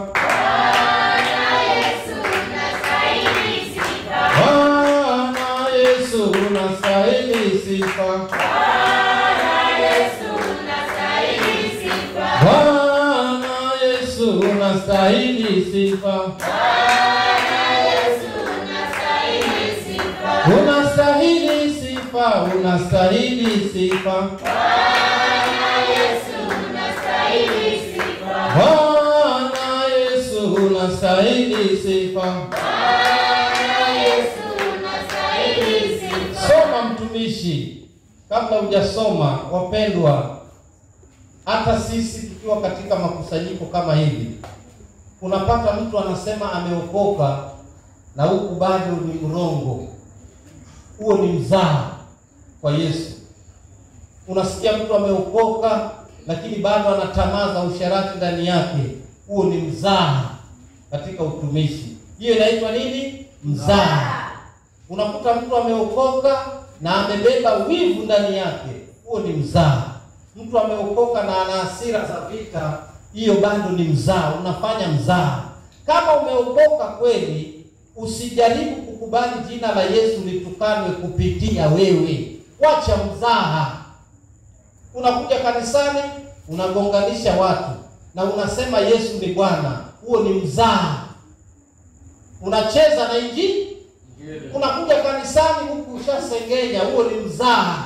Bwana Yesu unastahili sifa. Bwana Yesu unastahili sifa. Bwana Yesu unastahili sifa. Bwana Yesu unastahili sifa. Bwana Yesu unastahili sifa. Unastahili sifa, unastahili sifa. Bwana Yesu unastahili sifa. Bwana Yesu unastahili sifa. Bwana Yesu unastahili sifa. Soma mtumishi. Kabla hujasoma, wapendwa, hata sisi tukiwa katika makusanyiko kama hivi, unapata mtu anasema ameokoka na huku bado ni mrongo. Huo ni mzaha kwa Yesu. Unasikia mtu ameokoka lakini bado anatamaza usharati ndani yake. Huo ni mzaha katika utumishi. Hiyo inaitwa nini? Mzaha. Unakuta mtu ameokoka na amebeba wivu ndani yake. Huo ni mzaha. Mtu ameokoka na ana hasira za vita, hiyo bado ni mzaha. Unafanya mzaha. Kama umeokoka kweli, usijaribu kukubali jina la Yesu litukanwe kupitia wewe. Wacha mzaha. Unakuja kanisani, unagonganisha watu na unasema Yesu ni Bwana. Huo ni mzaha. Unacheza na injili. Unakuja kanisani huku ushasengenya. Huo ni mzaha.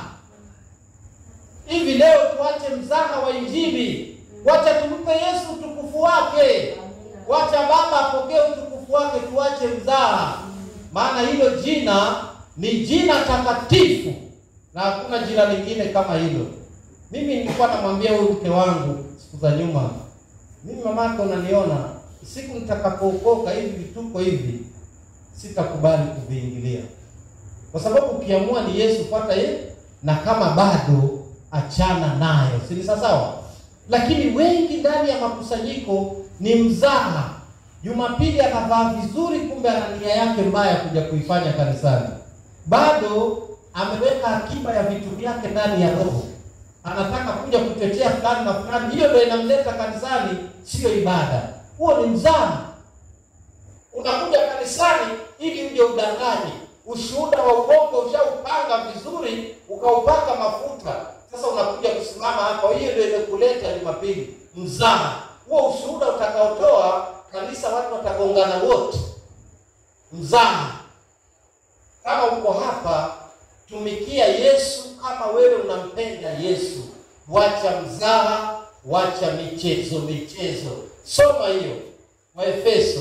Hivi leo tuache mzaha wa injili. Wacha tumpe Yesu utukufu wake. Wacha Baba apokee utukufu wake, tuache mzaha. Maana hilo jina ni jina takatifu na hakuna jina lingine kama hilo. Mimi nilikuwa namwambia huyu mke wangu siku za nyuma, mimi mamake, unaniona siku nitakapookoka hivi vituko hivi sitakubali kuviingilia. Kwa sababu ukiamua ni Yesu fuata yeye, na kama bado achana nayo. Si sawa? Lakini wengi ndani ya makusanyiko ni mzaha. Jumapili anavaa vizuri, kumbe ana nia yake mbaya kuja kuifanya kanisani. Bado ameweka akiba ya vitu vyake ndani ya roho. Anataka kuja kutetea fulani na fulani. Hiyo ndio inamleta kanisani, sio ibada. Huo ni mzaha. Unakuja kanisani ili uje udanganye. Ushuhuda wa uongo ushaupanga vizuri, ukaupaka mafuta. Sasa unakuja kusimama hapa, hiyo ndio imekuleta Jumapili. Mzaha. Huo ushuhuda utakaotoa kanisa, watu watagongana wote. Mzaha. Kama uko hapa, tumikia Yesu kama wewe unampenda Yesu. Wacha mzaha, wacha michezo. Soma hiyo Waefeso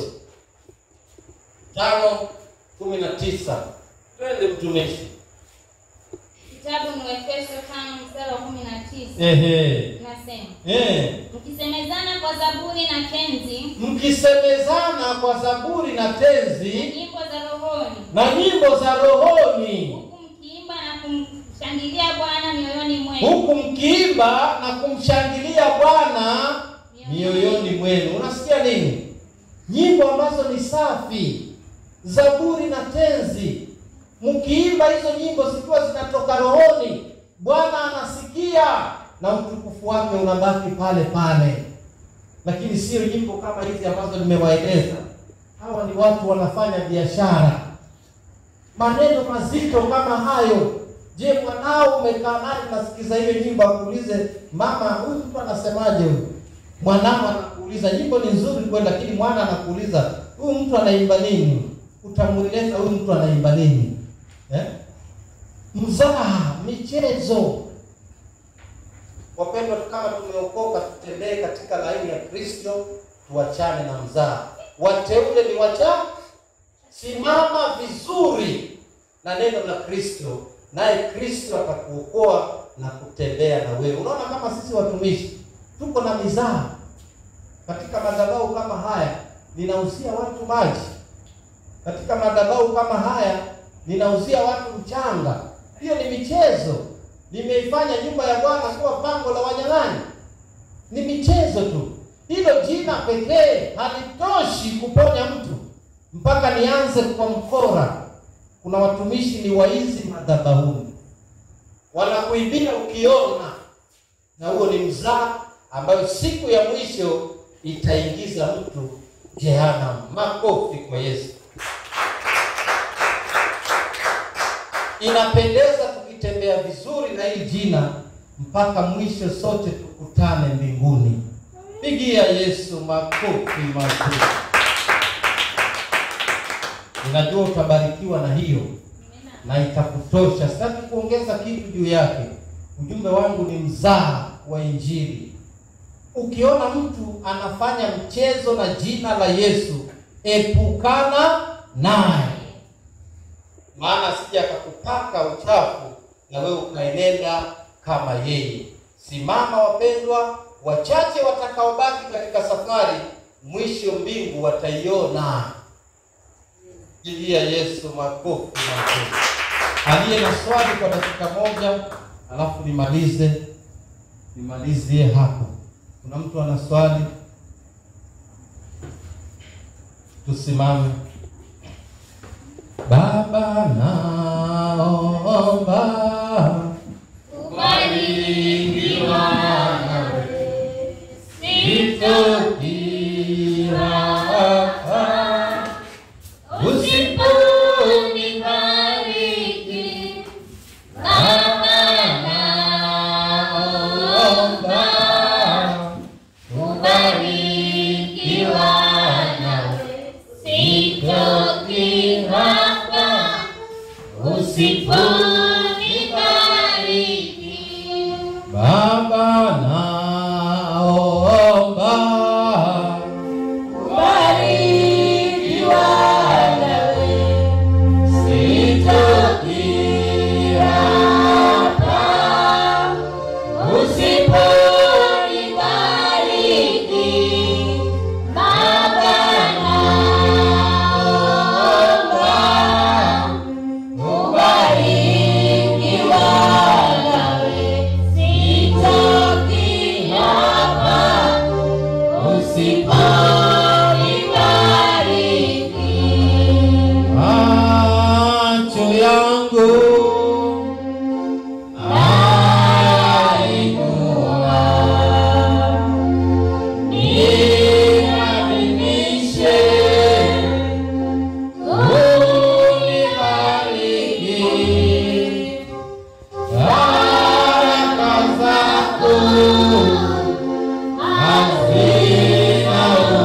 5:19. Twende mtumishi. Kitabu ni Waefeso 5:19. Nasema. Mkisemezana kwa zaburi na tenzi. Mkisemezana kwa zaburi na tenzi. Nyimbo za rohoni. Na nyimbo za rohoni. Huku mkiimba na kumshangilia Bwana mioyoni mwenu. Huku mkiimba na kumshangilia Bwana mioyoni mwenu. Unasikia nini? Nyimbo ambazo ni safi. Zaburi na tenzi. Mkiimba hizo nyimbo zikiwa zinatoka rohoni, Bwana anasikia na utukufu wake unabaki pale pale. Lakini sio nyimbo kama hizi ambazo nimewaeleza. Hawa ni watu wanafanya biashara. Maneno mazito kama hayo. Je, mwanao umekaa naye unasikiza hiyo nyimbo, akuulize, mama, huyu mtu anasemaje huyu? Mwanao anakuuliza, nyimbo ni nzuri kweli, lakini mwana anakuuliza, huyu mtu anaimba nini? Utamueleza huyu mtu anaimba nini? Mzaha, michezo. Wapendwa, kama tumeokoka tutembee katika laini ya Kristo, tuachane na mzaha. Wateule ni wacha, simama vizuri na neno la Kristo, naye Kristo atakuokoa na kutembea na wewe. Unaona, kama sisi watumishi tuko na mizaha katika madhabahu kama haya, ninauzia watu maji. Katika madhabahu kama haya ninauzia watu mchanga. Hiyo ni michezo. Nimeifanya nyumba ya Bwana kuwa pango la wanyang'anyi. Ni michezo tu. Hilo jina pekee halitoshi kuponya mtu mpaka nianze kwa mkora. Kuna watumishi ni waizi madhabahuni, wanakuibia ukiona, na huo ni mzaha ambayo siku ya mwisho itaingiza mtu jehanamu. Makofi kwa Yesu. Inapendeza tukitembea vizuri na hili jina mpaka mwisho sote tukutane mbinguni. Pigia Yesu makofi mazuri. Ninajua utabarikiwa na hiyo na itakutosha. Sitaki kuongeza kitu juu yake. Ujumbe wangu ni mzaha wa Injili. Ukiona mtu anafanya mchezo na jina la Yesu, epukana naye. Maana sija akakupaka uchafu na wewe ukaenenda kama yeye. Simama wapendwa, wachache watakaobaki katika safari, mwisho mbingu wataiona. Pigia Yesu makofi mazuri. Aliye na swali kwa dakika moja, alafu nimalizie hapo. Kuna mtu ana swali? Tusimame. Baba, naomba kubarikiwa nawe, sitoki hapa usiponibariki. Baba, naomba kubarikiwa nawe, sitoki hapa usiponibariki. Baba, naomba kubarikiwa nawe, sitoki hapa usiponibariki. Baba, naomba kubarikiwa nawe, sitoki hapa usiponibariki. macho yangu Nainua niadhimishe unibariki. Baraka zako hazina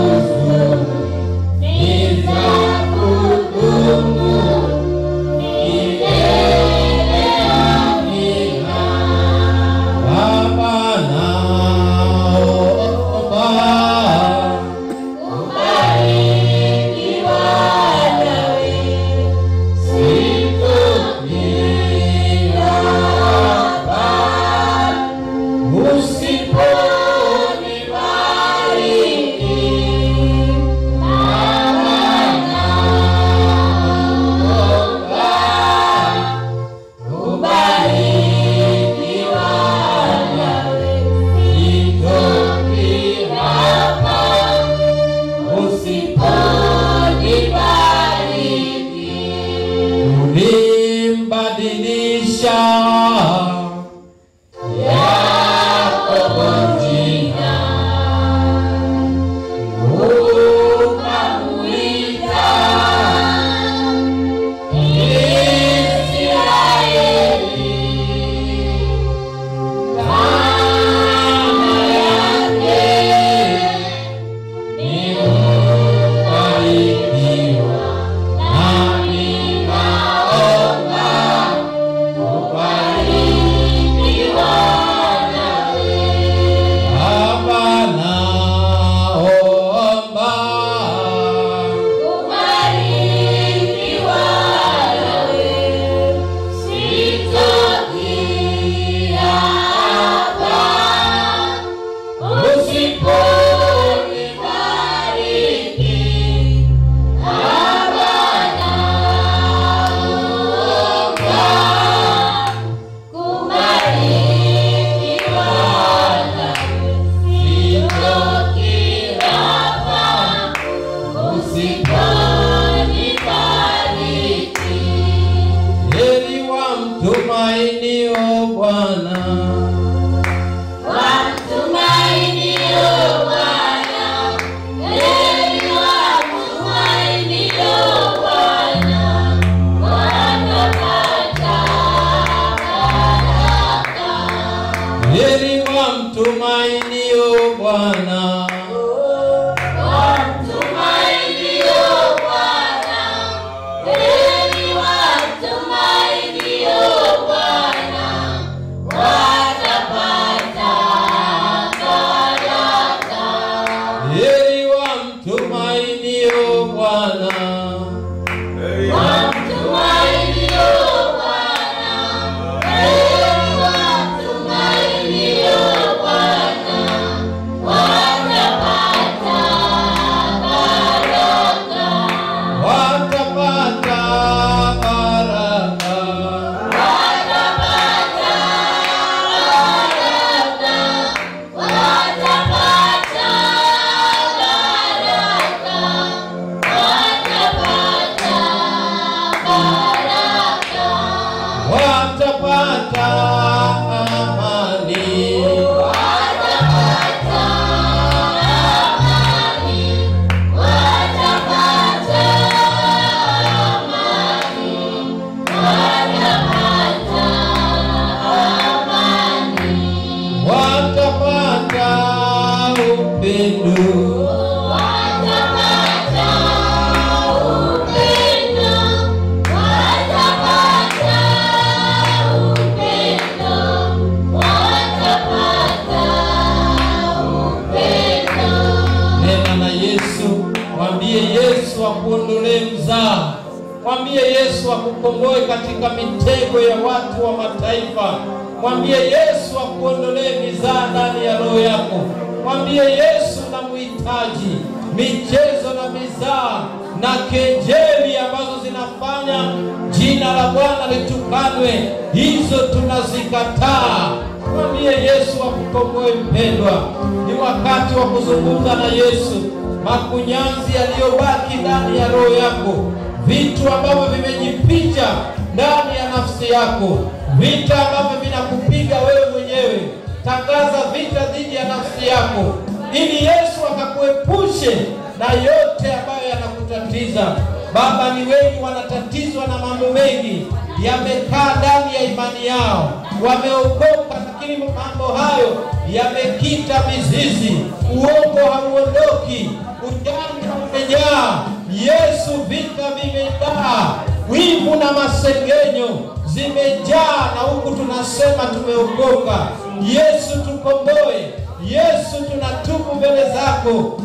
Mwambie Yesu akukomboe katika mitego ya watu wa mataifa. Mwambie Yesu akuondolee mizaa ndani ya roho yako. Mwambie Yesu unamhitaji. Michezo na mizaa na kejeli ambazo zinafanya jina la Bwana litukanwe, hizo tunazikataa. Mwambie Yesu akukomboe mpendwa. Ni wakati wa kuzungumza na Yesu. Makunyanzi yaliyobaki ndani ya roho yako, vitu ambavyo vimejificha ndani ya nafsi yako, vita ambavyo vinakupiga wewe mwenyewe, tangaza vita dhidi ya nafsi yako ili Yesu akakuepushe na yote ambayo yanakutatiza. Baba, ni wengi wanatatizwa na mambo mengi, yamekaa ndani ya imani yao, wameokoka lakini mambo hayo yamekita mizizi, uongo hauondoki, ujanja umejaa. Yesu, vita vimejaa, wivu na masengenyo zimejaa, na huku tunasema tumeokoka. Yesu, tukomboe. Yesu, tunatubu mbele zako.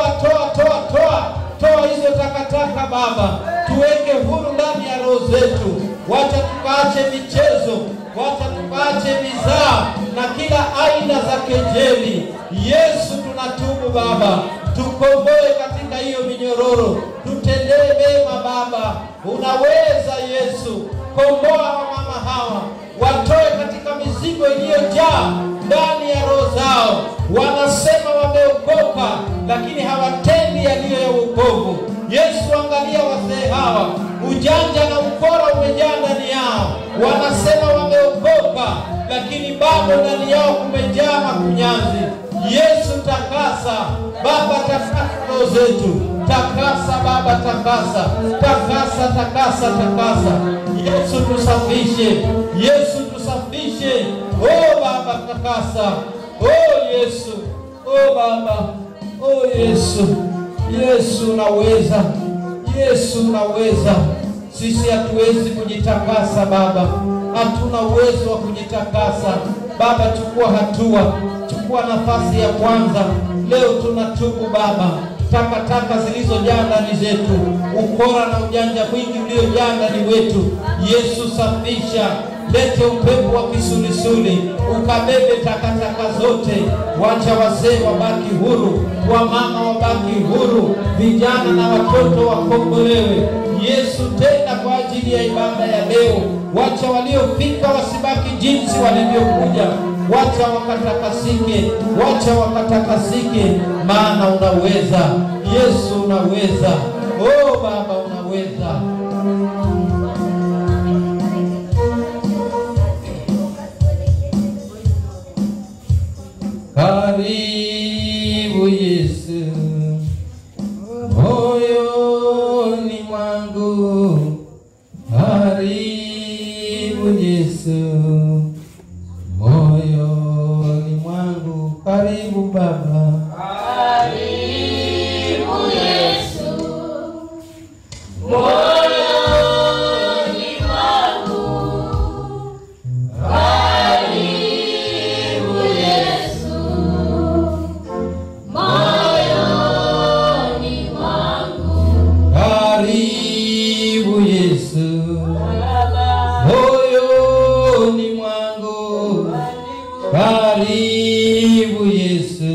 Toa hizo takataka Baba, tuweke huru ndani ya roho zetu. Wacha tukaache michezo, wacha tukaache mizaa na kila aina za kejeli. Yesu, tunatubu Baba, tukomboe katika hiyo minyororo, tutendee mema Baba. Unaweza Yesu, komboa wamama hawa, watoe katika mizigo iliyojaa ndani ya roho zao. Wanasema wameokoka lakini hawatendi yaliyo ya wokovu. Yesu, angalia wazee hawa, ujanja na ukora umejaa ndani yao. Wanasema wameokoka lakini bado ndani yao kumejaa makunyanzi. Yesu, takasa Baba, takasa roho zetu. Takasa Baba, takasa. Yesu, tusafishe. Yesu, tusafishe. Oh Baba, takasa. Oh Yesu. Oh Baba. Oh Yesu. Yesu unaweza. Yesu unaweza. Sisi hatuwezi kujitakasa Baba. Hatuna uwezo wa kujitakasa. Baba, chukua hatua. Chukua nafasi ya kwanza. Leo tunatubu Baba. takataka zilizojaa ndani zetu, ukora na ujanja mwingi uliojaa ndani wetu. Yesu, safisha, lete upepo wa kisulisuli, ukabebe takataka zote. Wacha wazee wabaki huru, wamama wabaki huru, vijana na watoto wakombolewe. Yesu, tenda kwa ajili ya ibada ya leo. Wacha waliofika wasibaki jinsi walivyokuja. Wacha wakatakasike, wacha wakatakasike, maana unaweza. Yesu, unaweza. Oh Baba, unaweza. Karibu Yesu moyoni mwangu, karibu Yesu moyoni mwangu, karibu Baba, Karibu Yesu moyoni mwangu, karibu Yesu moyoni mwangu, karibu Yesu moyoni mwangu, karibu Yesu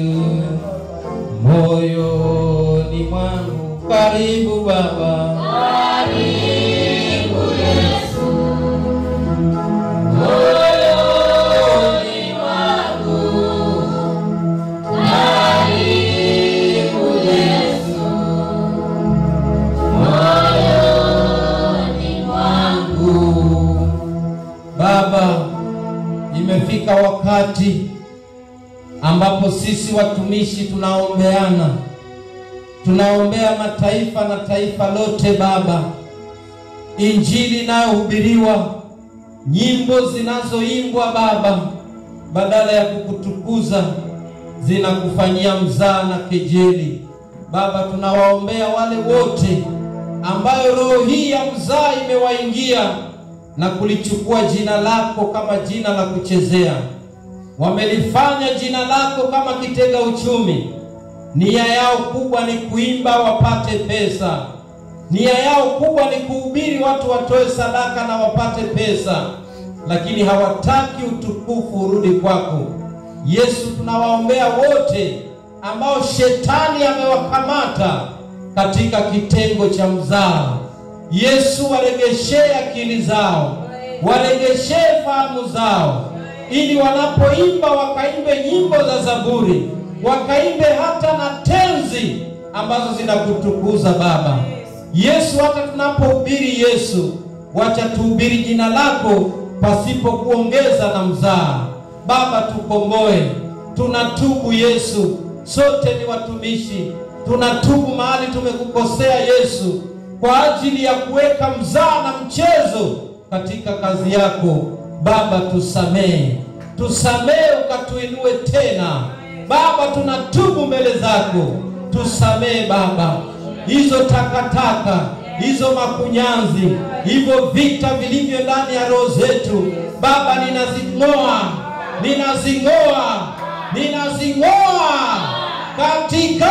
moyoni mwangu, karibu Baba, karibu Yesu moyoni mwangu, karibu Yesu moyoni mwangu. Baba, imefika wakati ambapo sisi watumishi tunaombeana. Tunaombea mataifa na taifa lote Baba. Injili inayohubiriwa, nyimbo zinazoimbwa Baba, badala ya kukutukuza zinakufanyia mzaa na kejeli. Baba, tunawaombea wale wote ambayo roho hii ya mzaa imewaingia na kulichukua jina lako kama jina la kuchezea. Wamelifanya jina lako kama kitega uchumi. Nia yao kubwa ni kuimba wapate pesa. Nia yao kubwa ni kuhubiri watu watoe sadaka na wapate pesa, lakini hawataki utukufu urudi kwako. Yesu, tunawaombea wote ambao shetani amewakamata katika kitengo cha mzaa. Yesu, waregeshee akili zao, waregeshee fahamu zao, ili wanapoimba wakaimbe nyimbo za Zaburi, wakaimbe hata na tenzi ambazo zinakutukuza Baba. Yesu, hata tunapohubiri Yesu, wacha tuhubiri jina lako pasipo kuongeza na mzaa. Baba, tukomboe. Tunatubu Yesu, sote ni watumishi. Tunatubu mahali tumekukosea Yesu, kwa ajili ya kuweka mzaa na mchezo katika kazi yako. Baba, tusamehe, tusamehe, ukatuinue tena Baba. Tunatubu mbele zako, tusamehe Baba. Hizo takataka, hizo makunyanzi, hivyo vita vilivyo ndani ya roho zetu Baba, ninazing'oa, ninazing'oa, ninazing'oa katika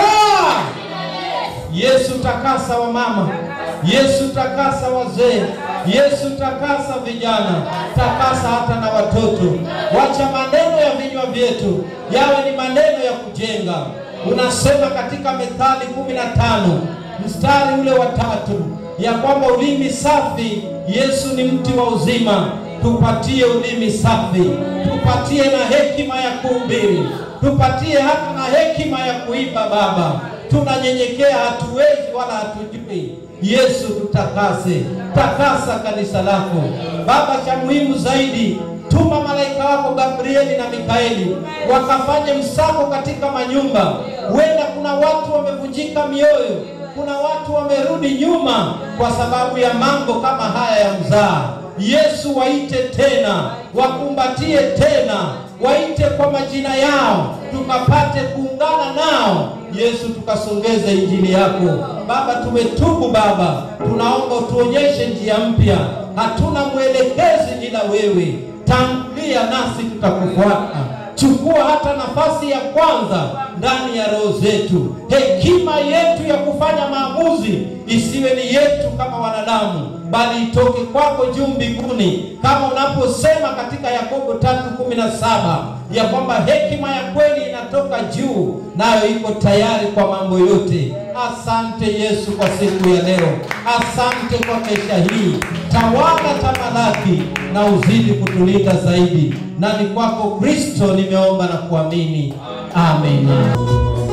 Yesu. Takasa wa mama, Yesu takasa wazee, Yesu takasa vijana, takasa hata na watoto. Wacha maneno ya vinywa vyetu yawe ni maneno ya kujenga. Unasema katika Methali 15 mstari ule wa 3 ya kwamba ulimi safi, Yesu, ni mti wa uzima. Tupatie ulimi safi, tupatie na hekima ya kuhubiri, tupatie hata na hekima ya kuimba Baba. Tunanyenyekea, hatuwezi wala hatujui. Yesu, tutakase, takasa kanisa lako Baba. Cha muhimu zaidi, tuma malaika wako Gabrieli na Mikaeli wakafanye msako katika manyumba. Huenda kuna watu wamevunjika mioyo, kuna watu wamerudi nyuma kwa sababu ya mambo kama haya ya mzaa. Yesu, waite tena, wakumbatie tena, waite kwa majina yao, tukapate kuungana nao Yesu, tukasongeze injili yako Baba. Tumetubu Baba, tunaomba tuonyeshe njia mpya. Hatuna mwelekezi ila wewe. Tangulia nasi tutakufuata. Chukua hata nafasi ya kwanza ndani ya roho zetu. Hekima yetu maamuzi isiwe ni yetu kama wanadamu, bali itoke kwako juu mbinguni, kama unaposema katika Yakobo 3:17 ya kwamba hekima ya kweli inatoka juu, nayo iko tayari kwa mambo yote. Asante Yesu kwa siku ya leo. Asante kwa kesha hii. Tawala, tamalaki na uzidi kutulinda zaidi. Na ni kwako Kristo nimeomba na kuamini. Amen.